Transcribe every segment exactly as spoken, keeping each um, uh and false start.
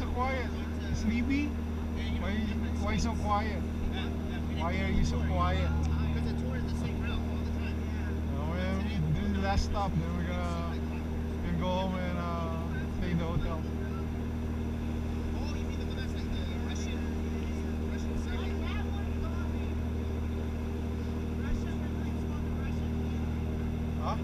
so quiet? Sleepy? Why, why so quiet? Why are you so quiet? Because the tour is the same route all the time. No, man, this is the last stop. Then we're gonna, gonna go home and uh, stay in the hotel. Oh, you mean the one that's like the Russian, Russian circuit? Huh?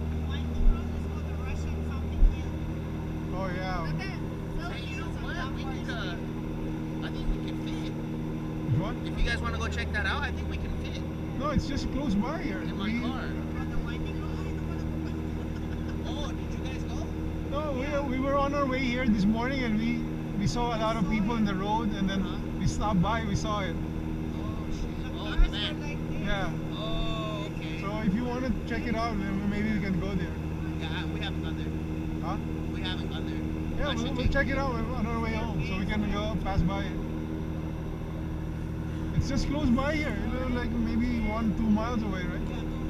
Oh yeah. Hey, you know what? We could, uh, I think we can fit. What? If you guys want to go check that out, I think we can fit No, it's just close by here. in my We- car. Oh, did you guys go? No, we, we were on our way here this morning and we, we saw a lot of people in the road and then we stopped by, we saw it. Oh, shit. Oh, the van. Yeah. Oh, okay. So if you want to check it out, then maybe we can go there. Yeah, we haven't gone there. Huh? We haven't gone there. Yeah, I we'll, should we'll take check you. it out on our way home so we can go pass by it. It's just close by here, you know, like maybe one, two miles away, right?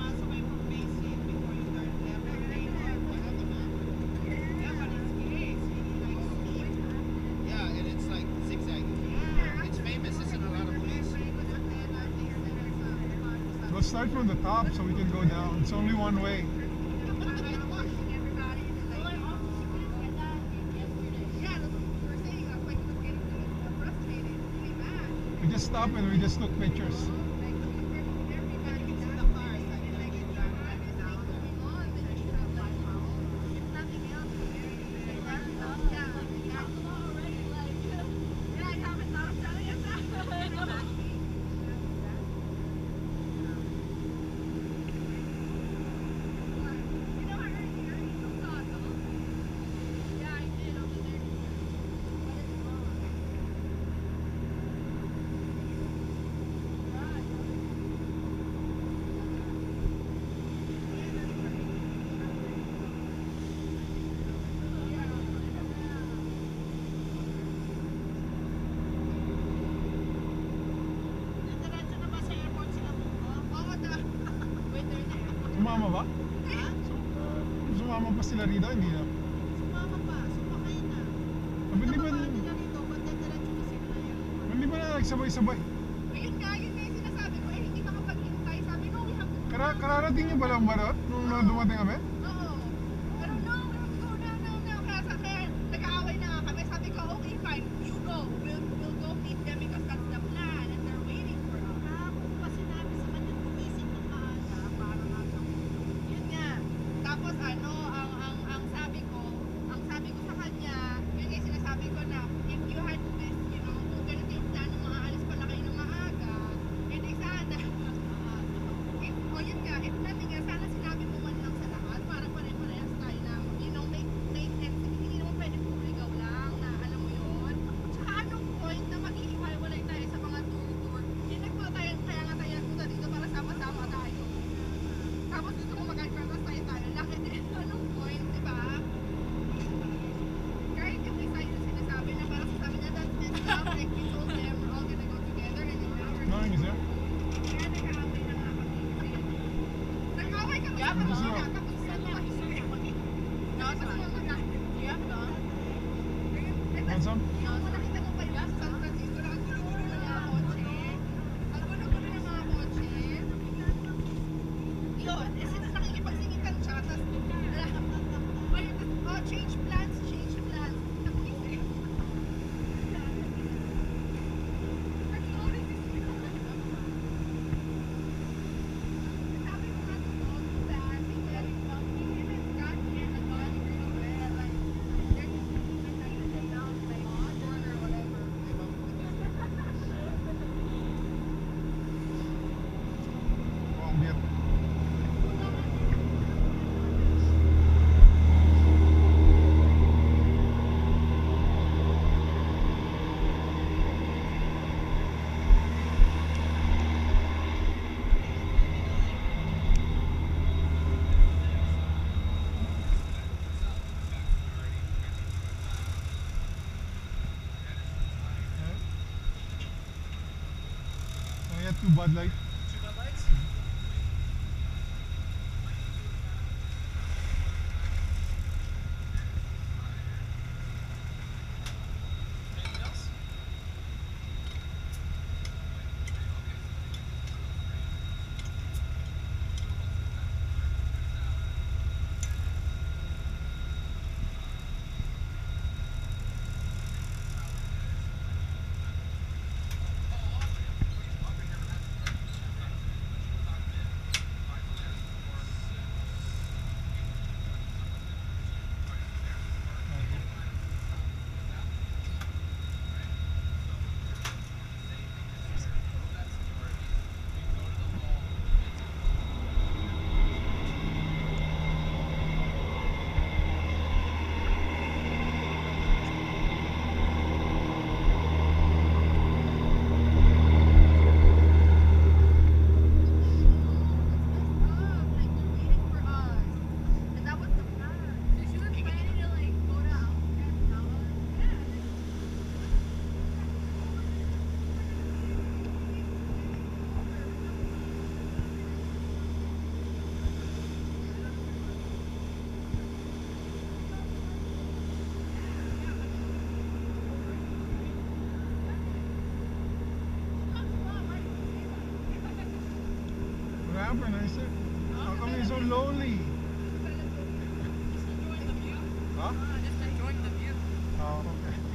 Yeah, and it's like zigzagging. It's famous. It's in a lot of places. We'll start from the top so we can go down. It's only one way. We just stopped and we just took pictures. Sumama ba? Sumama pa sila rito? Hindi na. Hindi ba, hindi ba na nagsabay-sabay? Kara kararating niyo ba lang ba doon? Nung na dumating kami? Nothing is there? Want some? Change plans, change plans. Two Bud Light. Two Bud Lights? camper nice. How come you're so lonely? Develop Just enjoying the view. Huh? Just enjoying the view. Oh, okay.